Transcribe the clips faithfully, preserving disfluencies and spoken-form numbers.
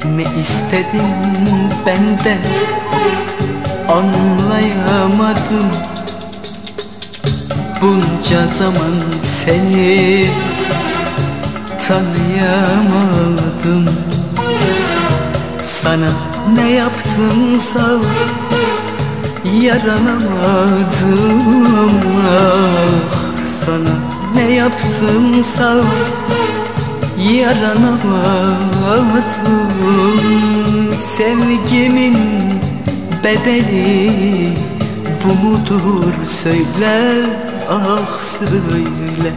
Ne istedin benden anlayamadım. Bunca zaman seni tanıyamadım. Sana ne yaptımsa yaranamadım. Ah, sana ne yaptımsa yaranamadım. Sevgimin bedeli bu mudur söyle, ah söyle.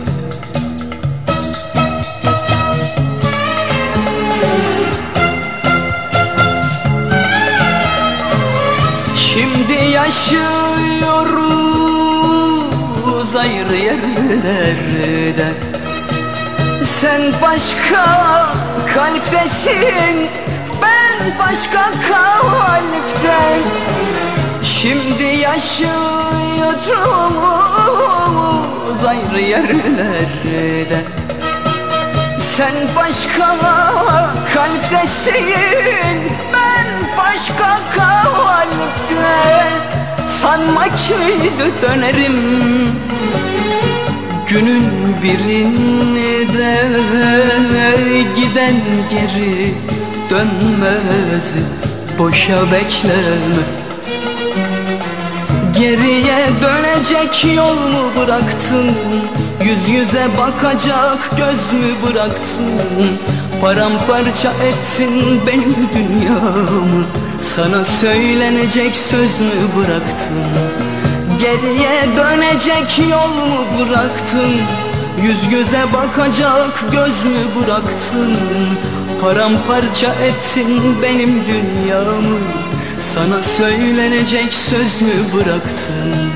Şimdi yaşıyoruz ayrı yerlerde. Sen başka kalptesin, ben başka kalpten. Şimdi yaşıyoruz ayrı yerlerde. Sen başka kalptesin, ben başka kalpten. Sanma ki dönerim günün birinde, giden geri dönmez, boşa bekleme. Geriye dönecek yol mu bıraktın? Yüz yüze bakacak göz mü bıraktın? Paramparça ettin benim dünyamı, sana söylenecek söz mü bıraktın? Geriye dönecek yol mu bıraktın? Yüz yüze bakacak göz mü bıraktın? Paramparça ettin benim dünyamı, sana söylenecek söz mü bıraktın?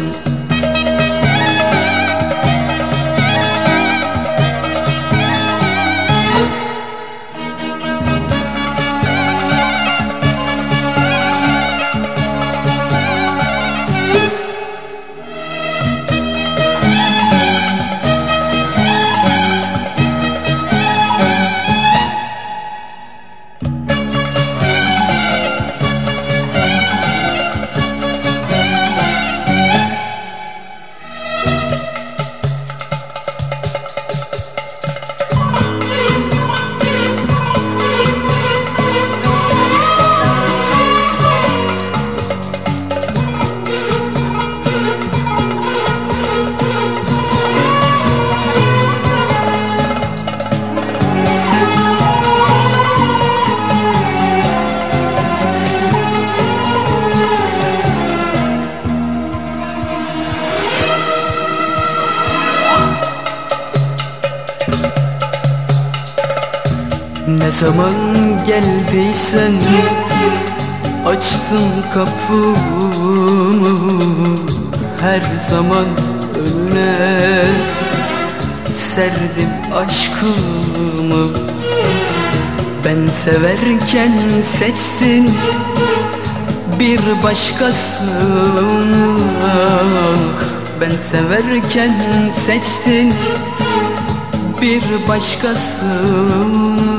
Ne zaman geldiysen açtım kapımı, her zaman önüne serdim aşkımı. Ben severken seçsin bir başkasını, ben severken seçtin bir başkasını.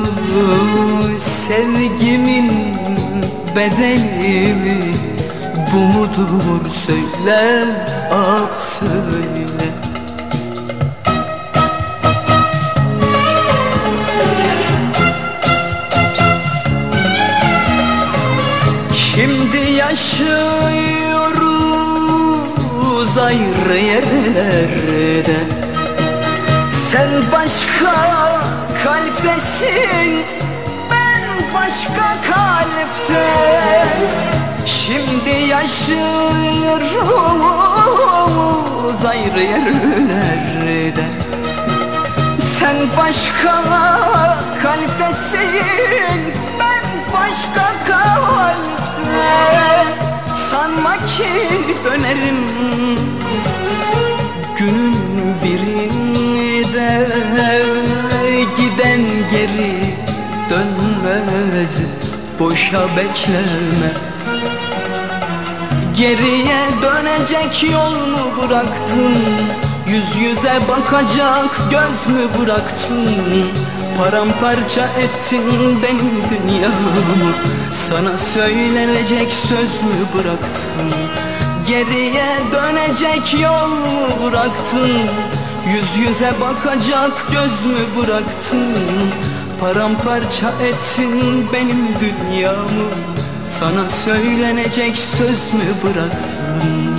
Sevgimin bedeli bu mudur söyle, ah söyle. Şimdi yaşıyoruz ayrı yerlerde. Sen başka kalptesin, ben başka kalpten. Şimdi yaşıyoruz ayrı yerlerde. Sen başka kalptesin, ben başka kalpten. Sanma ki dönerim günün birinde, giden geri dönmez, boşa bekleme. Geriye dönecek yol mu bıraktın? Yüz yüze bakacak göz mü bıraktın? Paramparça ettin benim dünyamı. Sana söylenecek söz mü bıraktın? Geriye dönecek yol mu bıraktın? Yüz yüze bakacak göz mü bıraktın? Paramparça ettin benim dünyamı. Sana söylenecek söz mü bıraktın?